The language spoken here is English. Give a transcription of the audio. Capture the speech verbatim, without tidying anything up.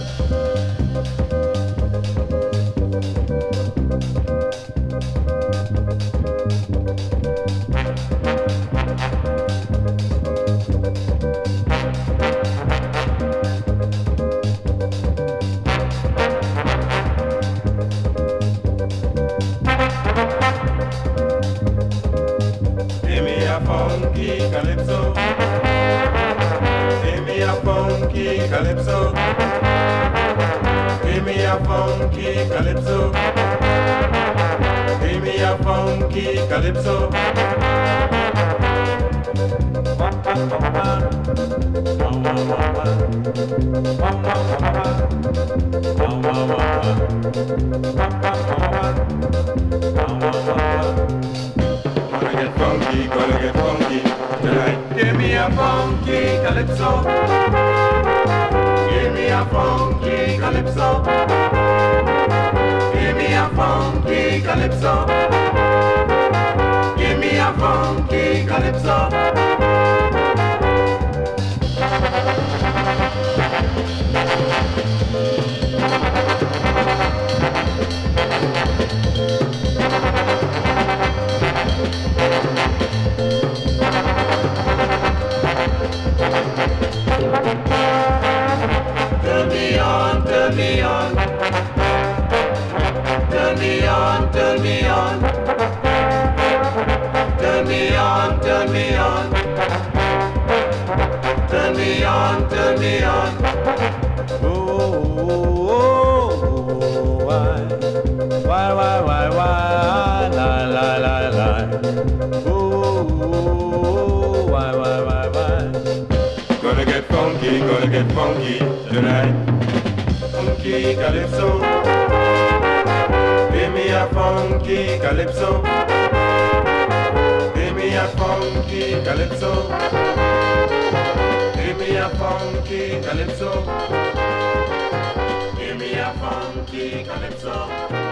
funky calypso. Give me a funky calypso. Give me a funky calypso. Give me a funky calypso. Gonna get funky, gonna get funky tonight. Give me a funky calypso. Give me a funky calypso. Give me a funky calypso. Give me a funky calypso. Turn me on, turn me on. Turn me on, turn me on. Turn me on, turn me on. Turn me on, turn me on. Oh, oh, oh, why, why, why, why, why, la, la, la, la. Oh, oh, why, why, why, why. Gonna get funky, gonna get funky tonight. Funky calypso. Give me a funky calypso. Give me a funky calypso. Give me a funky calypso. Give me a funky calypso.